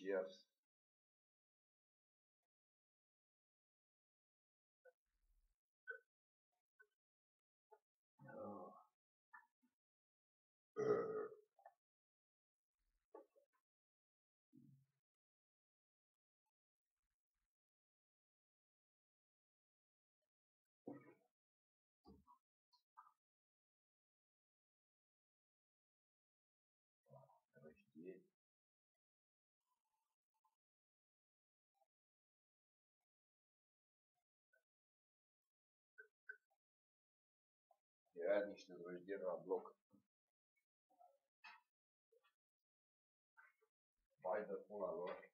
Cheers. Era niște drăjdieri la bloc. Vai de pula lor.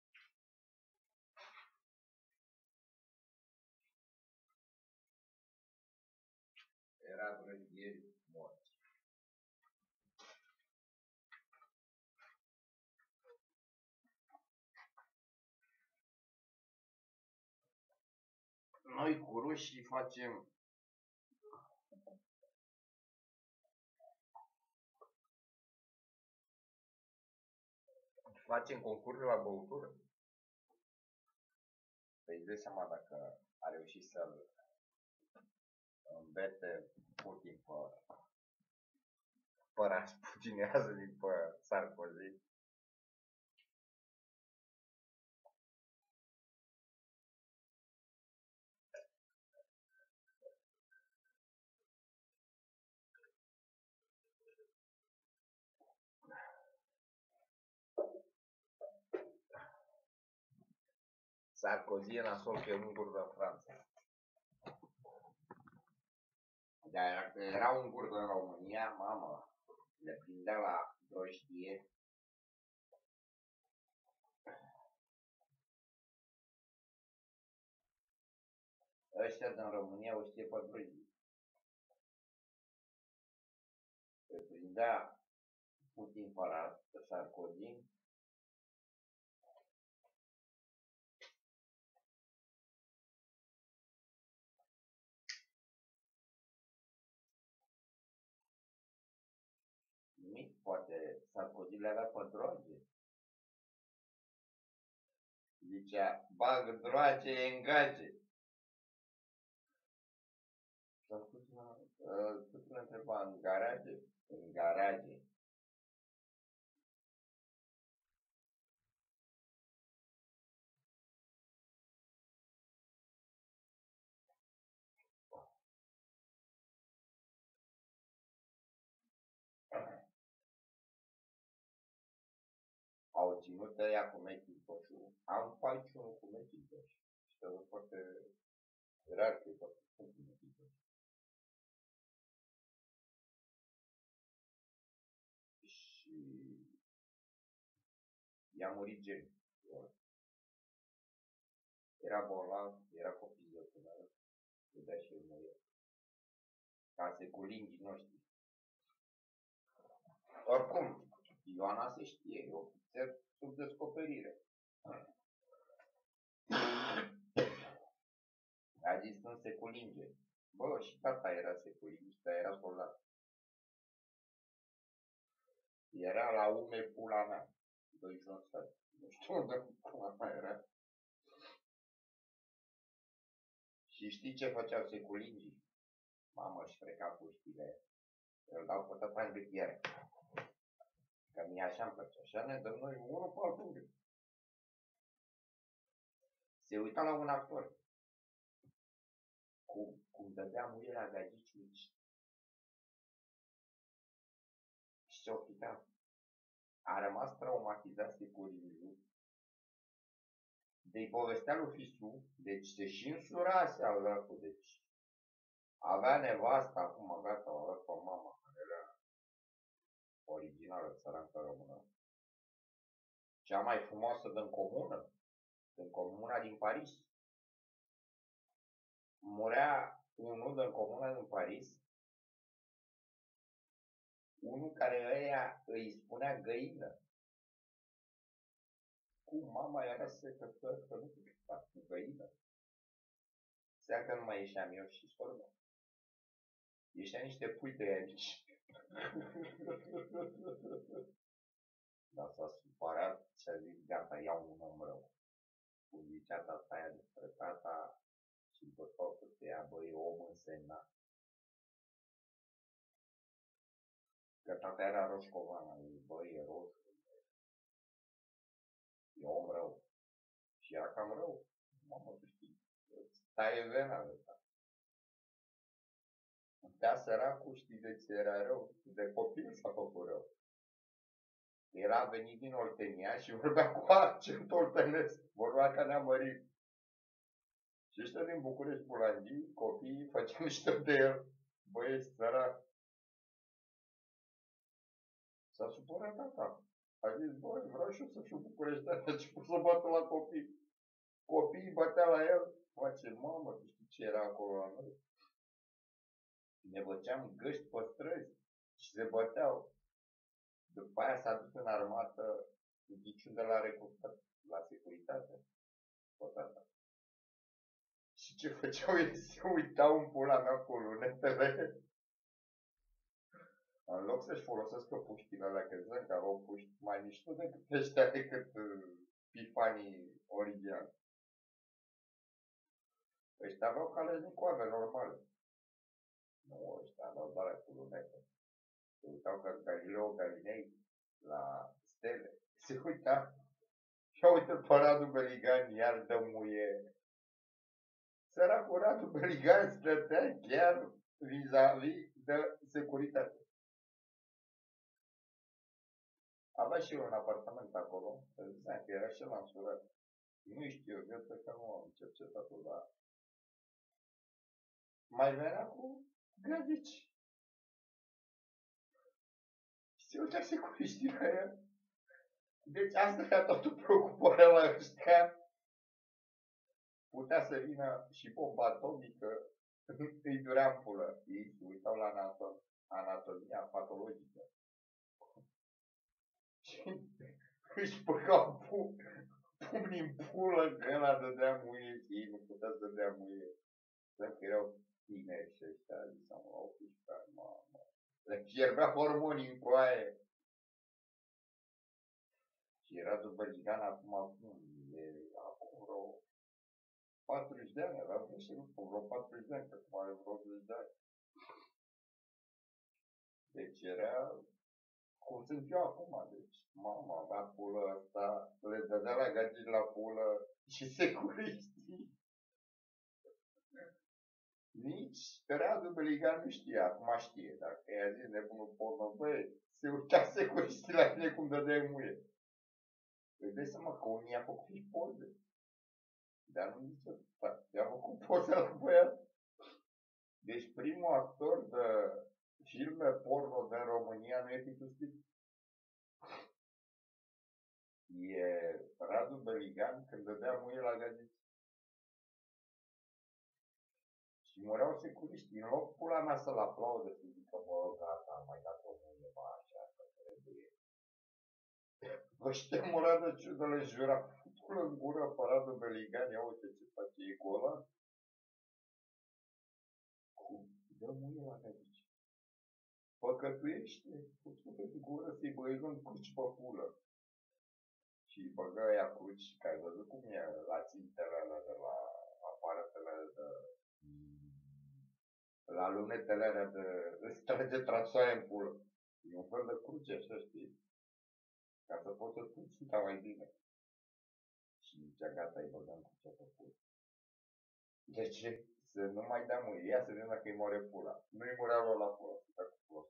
Era drăjdieri morți. Noi cu rușii facem concursul la băutură. Păi îți dai seama dacă a reușit să-l îmbete Putin pe Rasputinează din pe Sarkozy. Sarkozy e nasol că e ungur din Franța. Dar dacă era ungur din România, mamă, le prindea la drojdie. Ăștia din România o știe pe drojdie. Le prindea Putin pe Sarkozy. Nimic, poate Sarkozy le avea pe droge. Zicea, bag droage în gace. Tot mă întreba, în garaje? În garaje. Au ținut ăia cu Macintosh-ul. Am aici unul cu Macintosh. Și e foarte rar că e foarte scump Macintosh. Și i-a murit gen. Era bolnav, era copil de tânără. Vedea și el murit. Ca seculingii noștri. Oricum, Ioana se știe, e ofițer sub descoperire. A zis în seculinge. Bă, și tata era seculinge, dar era soldat. Era la ume pula mea. 21 stat. Nu știu unde pula mea era. Și știi ce făceau seculingii? Mamă, își freca puștile. Îl dau pe tătași de fier. Că mie așa-mi place. Așa ne dăm noi unul pe altul. Se uita la un actor. Cum dădea muierea gagici mici. Și ce-o fitea. A rămas traumatizat securinjul. De-i povestea lui Fisu, deci se și însurase al lăcu, deci avea nevasta, acum gata, o avea pe mama, care era originală, țărancă română. Cea mai frumoasă din comuna din Paris. Murea unul din comuna din Paris, unul care ăia îi spunea găină. Cum mama era secător, că nu putea cu găină. Seacă nu mai ieșeam eu și sorba. Ieșea niște pui de aici. Dar s-a supărat și a zis, gata, iau zicea tata aia despre tata și după faptul că ea, băi, om însemnat. Că tata era roșcovan, băi, e roșu, e om rău. Și era cam rău. Mamă, tu știi, taie vena de tata. Putea săracul, știi de ce era rău? De copil s-a făcut rău. Era venit din Oltenia și vorbea cu accent oltenesc, vorbea ca neamărit. Și ăștia din București, Bulandii, copiii, făceam mișto de el. Băieți, sărac. S-a supărat tata. A zis, băi, vreau și eu să fiu bucureștean. A început să bată la copii. Copiii bătea la el. Face, mamă, tu știi ce era acolo la noi? Ne băceam găști pe străzi și se băteau. După aia s-a dus în armată, niciun de la recrutat, la securitate. Pe tata. Și ce făceau ei? Se uitau în pula mea cu lunetele. În loc să-și folosească puștile alea, că ziceam că aveau puști mai mișto decât ăștia, decât pifanii originali. Ăștia aveau caleznicoave normale. Nu, ăștia aveau doar cu lunete. Se uitau ca Galileo Galilei la stele. Se uita. Și uite pe Radu Beligan, iar dă muie. Săracul Radu Beligan stătea chiar vis-a-vis de securitate. Avea și eu un apartament acolo, îți ziceam că era și l-am surat. Nu știu, eu cred că nu am cercetat-o, dar mai venea cu grădici. Și se uita securiștii la el. Deci asta era toată preocuparea la ăștia. Putea să vină și bomba atomică, îi durea în pulă. Ei se uitau la anatomia patologică. Și își băgau pumnii în pulă, că ăla dădea muie și ei nu putea să dădea muie. Că erau tineri și ăștia, ziceam, la 18 ani, mamă. Le fierbea hormonii în coaie. Și era după Ligan acum vreo 40 de ani, avea vreo 40 de ani, că acum are vreo 80 de ani. Deci era cum sunt eu acum, deci mama avea pulă asta, le dădea la gagici la pulă și securiștii. Nici Radu Beligan nu știa, acum știe, dacă i-a zis nebunul porno, băi, se uita securiștii la tine cum dădeai muie. Îi dai seama că unii i-a făcut și poze. Dar nu zice, i-a făcut poze la băiat. Deci primul actor de filme porno din România nu e Titu Stiп. E Radu Beligan când dădea muie la gagici. Și mureau securiștii. În loc pula mea să-l aplaude, să zică, bă, gata, am mai dat o muie, bă, așa, că trebuie. Ăștia murea de ciudă, le jura, putul în gură pe Radu Beligan, ia uite ce face, e gola. Cum? Dă muie la gagici. Păcătuiește, putul în gură să-i băiesc cruci pe pulă. Și băgă aia cruci, că ai văzut cum e la țintele alea de la aparatele de... La lunetele alea de... îți trage trasoaie în pulă. E un fel de cruce, așa, știi? Ca să poți să spui ținta mai bine. Și zicea, gata, îi băgăm crucea pe pulă. De ce? Să nu mai dea muie. Ia să vedem dacă îi moare pula. Nu-i murea lor la pulă. Putea cu pula.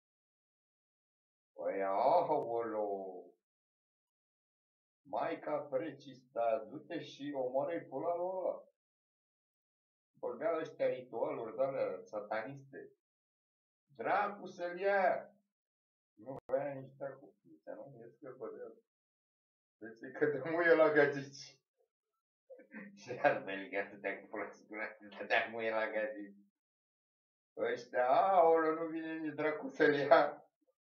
Păi, aoleo! Maica precista, du-te și omoară-i pula lui ăla. Băga ăștia ritualuri de-alea sataniste. Dracu să-l ia! Nu voia nici dracu. Zicea, nu, e scăpă de el. Deci că te muie la gagici. Și ar Beligan să te-a cu pula să te muie la gagici. Ăștia, aoleu, nu vine nici dracu să-l ia.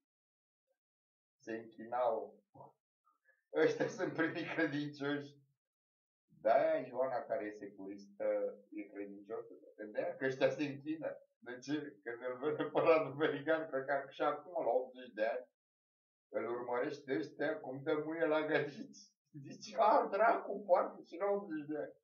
Se închinau. Ăștia sunt primii credincioși. De-aia Ioana, care e securistă, e credincioasă. De-aia că ăștia se închină. De ce? Când îl vede pe Radu Beligan, cred că și acum, la 80 de ani, îl urmărește ăștia cum dă muie la gagici. Zice, a, dracu, poate și la 80 de ani.